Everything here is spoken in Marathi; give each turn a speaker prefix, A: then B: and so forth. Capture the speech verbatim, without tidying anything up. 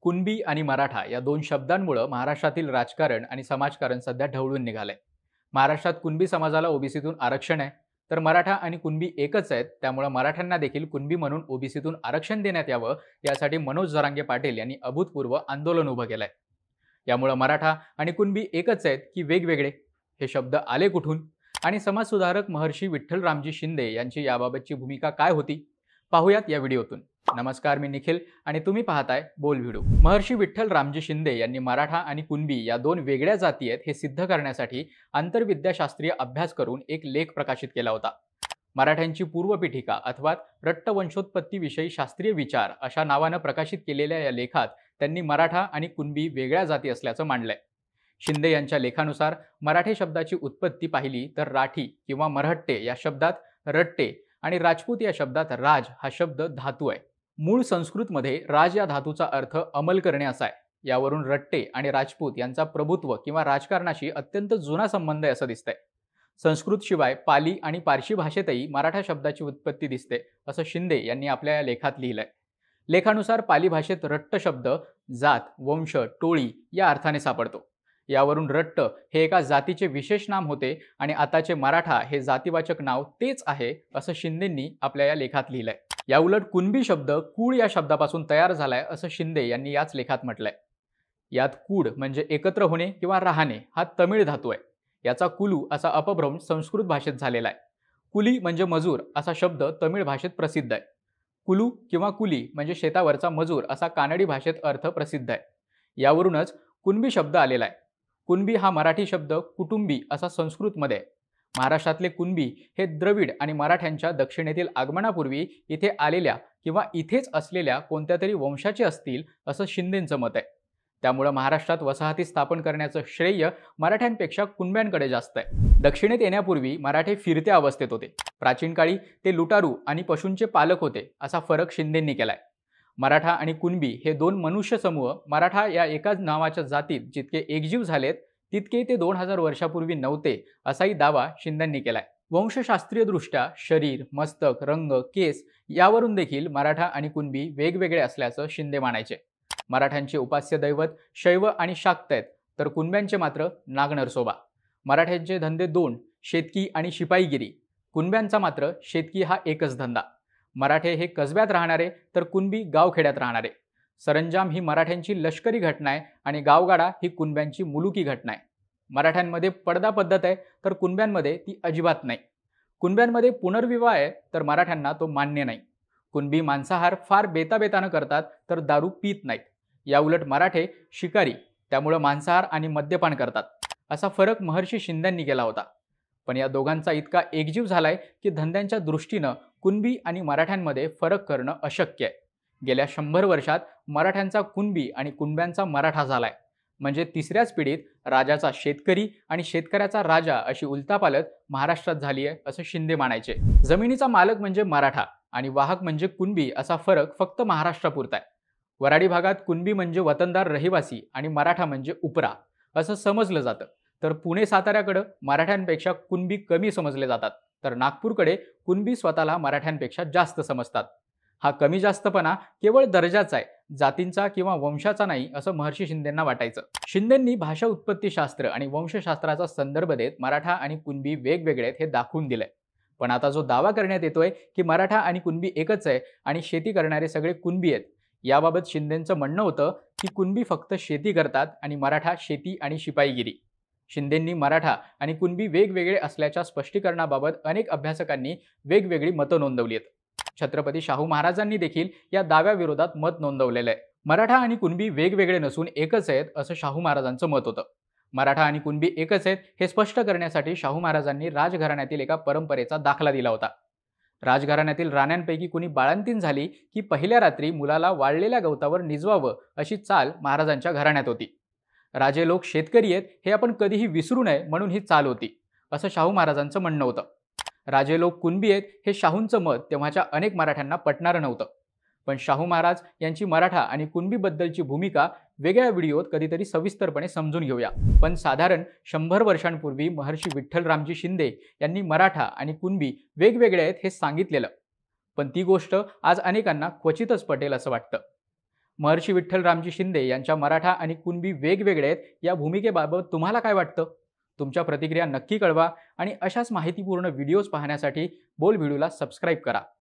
A: कुणबी आणि मराठा या दोन शब्दांमुळे महाराष्ट्रातील राजकारण आणि समाजकारण सध्या ढवळून निघालंय। महाराष्ट्रात कुणबी समाजाला ओबीसीतून आरक्षण आहे, तर मराठा आणि कुणबी एकच आहेत, त्यामुळे मराठ्यांना देखील कुणबी म्हणून ओबीसीतून आरक्षण देण्यात यावं यासाठी मनोज जरांगे पाटील यांनी अभूतपूर्व आंदोलन उभं केलंय। यामुळे मराठा आणि कुणबी एकच आहेत की वेगवेगळे, हे शब्द आले कुठून आणि समाजसुधारक महर्षी विठ्ठल रामजी शिंदे यांची याबाबतची भूमिका काय होती, पाहूयात या व्हिडिओतून। नमस्कार, मी निखिल आणि तुम्ही पाहताय बोल व्हिडिओ। महर्षी विठ्ठल रामजी शिंदे यांनी मराठा आणि कुणबी या दोन वेगळ्या जाती आहेत हे सिद्ध करण्यासाठी आंतरविद्याशास्त्रीय अभ्यास करून एक लेख प्रकाशित केला होता। मराठ्यांची पूर्वपीठिका अथवा रट्ट वंशोत्पत्तीविषयी शास्त्रीय विचार अशा नावाने प्रकाशित केलेल्या या लेखात त्यांनी मराठा आणि कुणबी वेगळ्या जाती असल्याचं मांडलंय। शिंदे यांच्या लेखानुसार मराठे शब्दाची उत्पत्ती पाहिली तर राठी किंवा मरहट्टे या शब्दात रट्टे आणि राजपूत या शब्दात राज हा शब्द धातू आहे। मूळ संस्कृतमध्ये राज या धातूचा अर्थ अंमल करणे असा आहे। यावरून रट्टे आणि राजपूत यांचा प्रभुत्व किंवा राजकारणाशी अत्यंत जुना संबंध आहे असं दिसतंय। संस्कृत शिवाय पाली आणि पारशी भाषेतही मराठा शब्दाची उत्पत्ती दिसते असं शिंदे यांनी आपल्या या लेखात लिहिलंय। लेखानुसार पाली भाषेत रट्ट शब्द जात, वंश, टोळी या अर्थाने सापडतो। यावरून रट्ट हे एका जातीचे विशेष नाम होते आणि आताचे मराठा हे जातीवाचक नाव तेच आहे असं शिंदेंनी आपल्या या लेखात लिहिलंय। या उलट कुणबी शब्द कूळ या शब्दापासून तयार झालाय असं शिंदे यांनी याच लेखात म्हटलंय। यात कूड म्हणजे एकत्र होणे किंवा राहणे हा तमिळ धातू आहे। याचा कुलू असा अपभ्रंश संस्कृत भाषेत झालेला आहे। कुली म्हणजे मजूर असा शब्द तमिळ भाषेत प्रसिद्ध आहे। कुलू किंवा कुली म्हणजे शेतावरचा मजूर असा कानडी भाषेत अर्थ प्रसिद्ध आहे। यावरूनच कुणबी शब्द आलेला आहे। कुणबी हा मराठी शब्द कुटुंबी असा संस्कृतमध्ये आहे। महाराष्ट्रातले कुणबी हे द्रविड आणि मराठ्यांच्या दक्षिणेतील आगमनापूर्वी इथे आलेल्या किंवा इथेच असलेल्या कोणत्या तरी वंशाचे असतील असं शिंदेंचं मत आहे। त्यामुळे महाराष्ट्रात वसाहती स्थापन करण्याचं श्रेय मराठ्यांपेक्षा कुणब्यांकडे जास्त आहे। दक्षिणेत येण्यापूर्वी मराठे फिरत्या अवस्थेत होते। प्राचीन काळी ते लुटारू आणि पशूंचे पालक होते असा फरक शिंदेंनी केलाय। मराठा आणि कुणबी हे दोन मनुष्य समूह मराठा या एकाच नावाच्या जातीत जितके एकजीव झालेत तितके ते दोन हजार वर्षापूर्वी नव्हते असाही दावा शिंदेंनी केलाय। वंशशास्त्रीय दृष्ट्या शरीर, मस्तक, रंग, केस यावरून देखील मराठा आणि कुणबी वेगवेगळे असल्याचं शिंदे मानायचे। मराठ्यांचे उपास्य दैवत शैव आणि शाक्त आहेत, तर कुणब्यांचे मात्र नागनरसोबा। मराठ्यांचे धंदे दोन, शेतकी आणि शिपाईगिरी। कुणब्यांचा मात्र शेतकी हा एकच धंदा। मराठे हे कसब्यात राहणारे तर कुणबी गावखेड्यात राहणारे। सरंजाम ही मराठ्यांची लष्करी घटना आहे आणि गावगाडा ही कुणब्यांची मुलुकी घटना आहे। मराठ्यांमध्ये पडदा पद्धत आहे तर कुणब्यांमध्ये ती अजिबात नाही। कुणब्यांमध्ये पुनर्विवाह आहे तर मराठ्यांना तो मान्य नाही। कुणबी मांसाहार फार बेताबेतानं करतात तर दारू पीत नाहीत। या उलट मराठे शिकारी, त्यामुळे मांसाहार आणि मद्यपान करतात। असा फरक महर्षी शिंदेंनी केला होता। पण या दोघांचा इतका एकजीव झालाय की धंद्यांच्या दृष्टीनं कुणबी आणि मराठ्यांमध्ये फरक करणं अशक्य आहे। गेल्या शंभर वर्षात मराठ्यांचा कुणबी आणि कुणब्यांचा मराठा झालाय, म्हणजे तिसऱ्याच पिढीत राजाचा शेतकरी आणि शेतकऱ्याचा राजा अशी उलतापालत महाराष्ट्रात झाली आहे असं शिंदे मानायचे। जमिनीचा मालक म्हणजे मराठा आणि वाहक म्हणजे कुणबी असा फरक फक्त महाराष्ट्रापुरता आहे। वराडी भागात कुणबी म्हणजे वतनदार रहिवासी आणि मराठा म्हणजे उपरा असं समजलं जातं, तर पुणे साताऱ्याकडे मराठ्यांपेक्षा कुणबी कमी समजले जातात, तर नागपूरकडे कुणबी स्वतःला मराठ्यांपेक्षा जास्त समजतात। हा कमी जास्तपणा केवळ दर्जाचा आहे, जातींचा किंवा वंशाचा नाही असं महर्षी शिंदेंना वाटायचं। शिंदेंनी भाषा उत्पत्तीशास्त्र आणि वंशशास्त्राचा संदर्भ देत मराठा आणि कुणबी वेगवेगळे आहेत हे दाखवून दिलंय। पण आता जो दावा करण्यात येतोय की मराठा आणि कुणबी एकच आहे आणि शेती करणारे सगळे कुणबी आहेत, याबाबत शिंदेंचं म्हणणं होतं की कुणबी फक्त शेती करतात आणि मराठा शेती आणि शिपाईगिरी। शिंदेंनी मराठा आणि कुणबी वेगवेगळे असल्याच्या स्पष्टीकरणाबाबत अनेक अभ्यासकांनी वेगवेगळी मतं नोंदवली आहेत। छत्रपती शाहू महाराजांनी देखील या दाव्याविरोधात मत नोंदवलेलं आहे। मराठा आणि कुणबी वेगवेगळे नसून एकच आहेत असं शाहू महाराजांचं मत होतं। मराठा आणि कुणबी एकच आहेत हे स्पष्ट करण्यासाठी शाहू महाराजांनी राजघराण्यातील एका परंपरेचा दाखला दिला होता। राजघराण्यातील राण्यांपैकी कुणी बाळंतीण झाली की पहिल्या रात्री मुलाला वाळलेल्या गवतावर निजवावं अशी चाल महाराजांच्या घराण्यात होती। राजे लोक शेतकरी आहेत हे आपण कधीही विसरू नये म्हणून ही चाल होती असं शाहू महाराजांचं म्हणणं होतं। राजे लोक कुणबी आहेत हे शाहूंचं मत तेव्हाच्या अनेक मराठ्यांना पटणारं नव्हतं। पण शाहू महाराज यांची मराठा आणि कुणबी बद्दलची भूमिका वेगळ्या व्हिडिओत कधीतरी सविस्तरपणे समजून घेऊया। पण साधारण शंभर वर्षांपूर्वी महर्षी विठ्ठल रामजी शिंदे यांनी मराठा आणि कुणबी वेगवेगळे आहेत हे सांगितलेलं, पण ती गोष्ट आज अनेकांना क्वचितच पटेल असं वाटतं। महर्षी विठ्ठल रामजी शिंदे यांच्या मराठा आणि कुणबी वेगवेगळे आहेत या भूमिकेबाबत तुम्हाला काय वाटतं? तुमच्या प्रतिक्रिया नक्की कळवा आणि अशाच माहितीपूर्ण व्हिडिओज पाहण्यासाठी बोल व्हिडिओला सबस्क्राईब करा.